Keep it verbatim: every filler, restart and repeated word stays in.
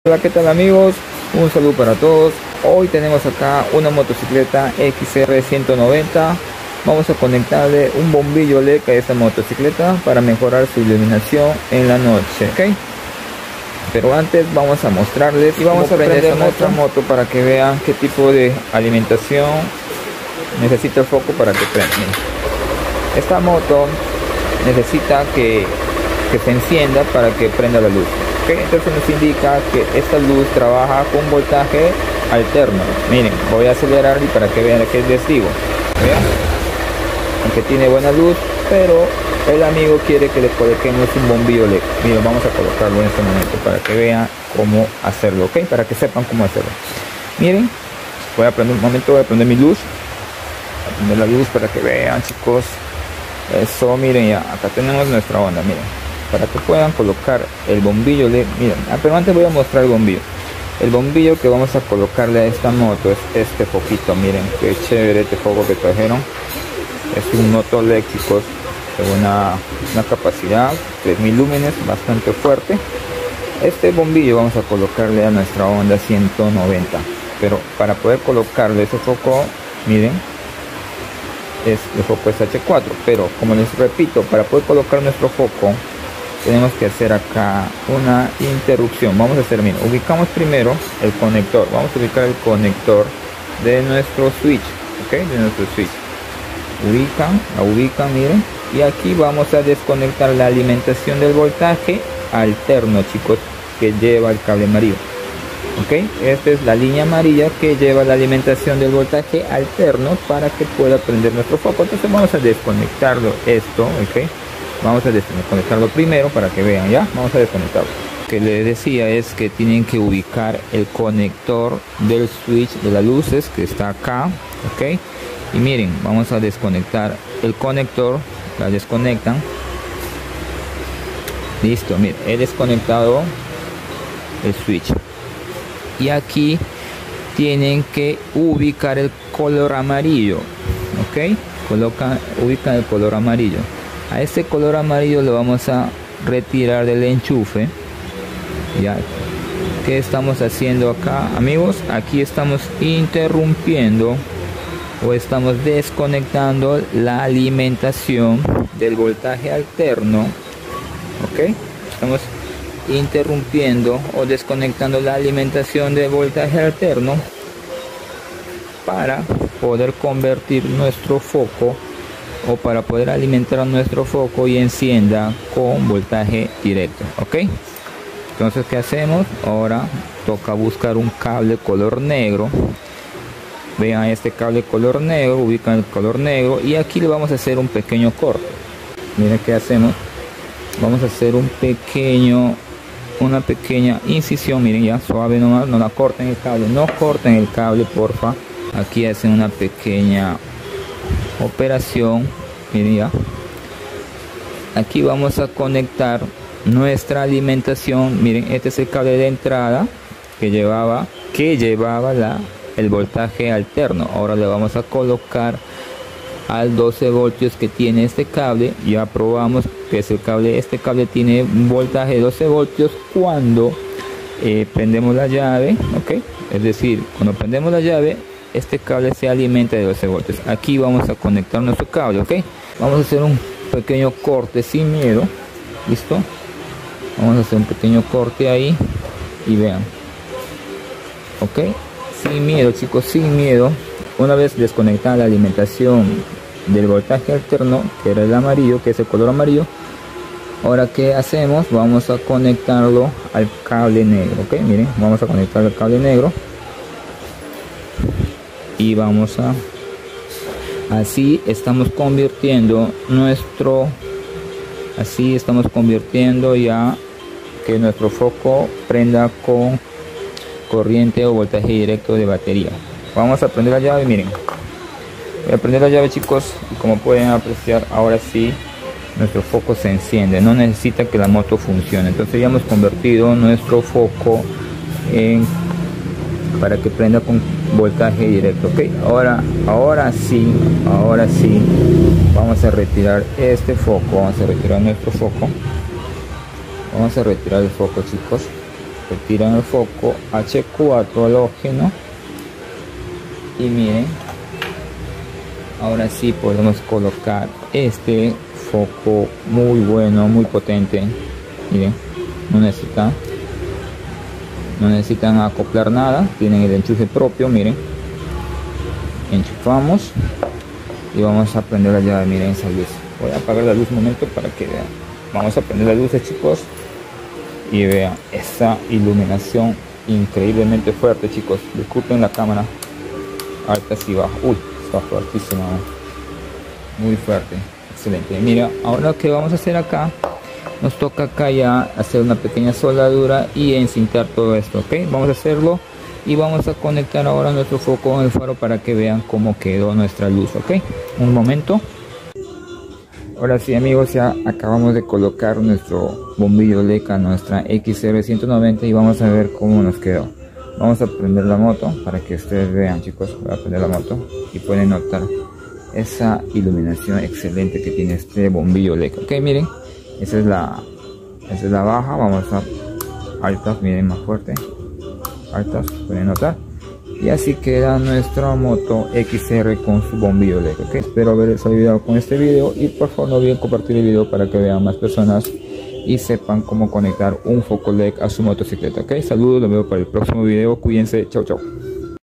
Hola, ¿qué tal amigos? Un saludo para todos. Hoy tenemos acá una motocicleta X R ciento noventa. Vamos a conectarle un bombillo L E D a esta motocicleta para mejorar su iluminación en la noche, ¿ok? Pero antes vamos a mostrarles y vamos a prender nuestra moto para que vean qué tipo de alimentación necesita el foco para que prenda. Esta moto necesita que, que se encienda para que prenda la luz. Okay, entonces nos indica que esta luz trabaja con voltaje alterno. Miren, voy a acelerar y para que vean que les digo, ¿vean? Aunque tiene buena luz, pero el amigo quiere que le coloquemos un bombillo L E D. Miren, vamos a colocarlo en este momento para que vean cómo hacerlo, ok, para que sepan cómo hacerlo. Miren, voy a prender un momento, voy a prender mi luz, voy a prender la luz para que vean, chicos. Eso, miren, ya acá tenemos nuestra onda, miren, para que puedan colocar el bombillo L E D. Miren, pero antes voy a mostrar el bombillo. El bombillo que vamos a colocarle a esta moto es este foquito. Miren qué chévere este foco que trajeron. Es un moto L E D, chicos, de una, una capacidad tres mil lúmenes, bastante fuerte. Este bombillo vamos a colocarle a nuestra Honda ciento noventa, pero para poder colocarle ese foco, miren, es, el foco es H cuatro, pero como les repito, para poder colocar nuestro foco tenemos que hacer acá una interrupción. Vamos a hacer, miren, ubicamos primero el conector, vamos a ubicar el conector de nuestro switch, ok, de nuestro switch. Ubican, la ubican, miren, y aquí vamos a desconectar la alimentación del voltaje alterno, chicos, que lleva el cable amarillo, ok. Esta es la línea amarilla que lleva la alimentación del voltaje alterno para que pueda prender nuestro foco. Entonces vamos a desconectarlo esto, ok. Vamos a desconectarlo primero para que vean, ya, vamos a desconectarlo. Lo que les decía es que tienen que ubicar el conector del switch de las luces que está acá, ok. Y miren, vamos a desconectar el conector, la desconectan. Listo, miren, he desconectado el switch. Y aquí tienen que ubicar el color amarillo, ok. Colocan, ubican el color amarillo. A este color amarillo lo vamos a retirar del enchufe. Ya, ¿qué estamos haciendo acá, amigos? Aquí estamos interrumpiendo o estamos desconectando la alimentación del voltaje alterno, ok. Estamos interrumpiendo o desconectando la alimentación del voltaje alterno para poder convertir nuestro foco o para poder alimentar nuestro foco y encienda con voltaje directo, ok. Entonces, ¿qué hacemos? Ahora toca buscar un cable color negro. Vean este cable color negro, ubican el color negro y aquí le vamos a hacer un pequeño corte. Miren qué hacemos. Vamos a hacer un pequeño una pequeña incisión, miren, ya suave nomás, no la corten el cable, no corten el cable, porfa. Aquí hacen una pequeña operación, miren, ya. Aquí vamos a conectar nuestra alimentación. Miren, este es el cable de entrada que llevaba que llevaba la el voltaje alterno. Ahora le vamos a colocar al doce voltios que tiene este cable. Ya probamos que es el cable, este cable tiene un voltaje de doce voltios cuando eh, prendemos la llave, ok. Es decir, cuando prendemos la llave, este cable se alimenta de doce voltios. Aquí vamos a conectar nuestro cable, ok. Vamos a hacer un pequeño corte sin miedo. Listo, vamos a hacer un pequeño corte ahí y vean, ok, sin miedo, chicos, sin miedo. Una vez desconectada la alimentación del voltaje alterno, que era el amarillo, que es el color amarillo, ahora ¿qué hacemos? Vamos a conectarlo al cable negro, ok. Miren, vamos a conectar el cable negro y vamos a así estamos convirtiendo nuestro así estamos convirtiendo ya que nuestro foco prenda con corriente o voltaje directo de batería. Vamos a prender la llave, miren, voy a prender la llave, chicos, y como pueden apreciar, ahora sí nuestro foco se enciende, no necesita que la moto funcione. Entonces ya hemos convertido nuestro foco en para que prenda con voltaje directo, ok. Ahora ahora sí ahora sí vamos a retirar este foco, vamos a retirar nuestro foco, vamos a retirar el foco, chicos, retiran el foco H cuatro halógeno y miren, ahora sí podemos colocar este foco muy bueno, muy potente. Miren, no necesitan no necesitan acoplar nada, tienen el enchufe propio. Miren, enchufamos y vamos a prender la llave. Miren esa luz, voy a apagar la luz un momento para que vean. Vamos a prender las luces, chicos, y vean esa iluminación increíblemente fuerte, chicos. Disculpen la cámara alta y baja. Uy, está fuertísima, muy fuerte, excelente. Mira, ahora lo que vamos a hacer acá, nos toca acá ya hacer una pequeña soldadura y encintar todo esto, ok. Vamos a hacerlo y vamos a conectar ahora nuestro foco con el faro para que vean cómo quedó nuestra luz, ok. Un momento. Ahora sí, amigos, ya acabamos de colocar nuestro bombillo L E D a nuestra X R ciento noventa y vamos a ver cómo nos quedó. Vamos a prender la moto para que ustedes vean, chicos. Voy a prender la moto y pueden notar esa iluminación excelente que tiene este bombillo L E D. Ok, miren, esa es la esa es la baja. Vamos a altas, miren, más fuerte, altas, pueden notar. Y así queda nuestra moto X R con su bombillo L E D. Okay, espero haberles ayudado con este video y por favor no olviden compartir el video para que vean más personas y sepan cómo conectar un foco L E D a su motocicleta. Ok, saludos, los veo para el próximo video. Cuídense, chau chau.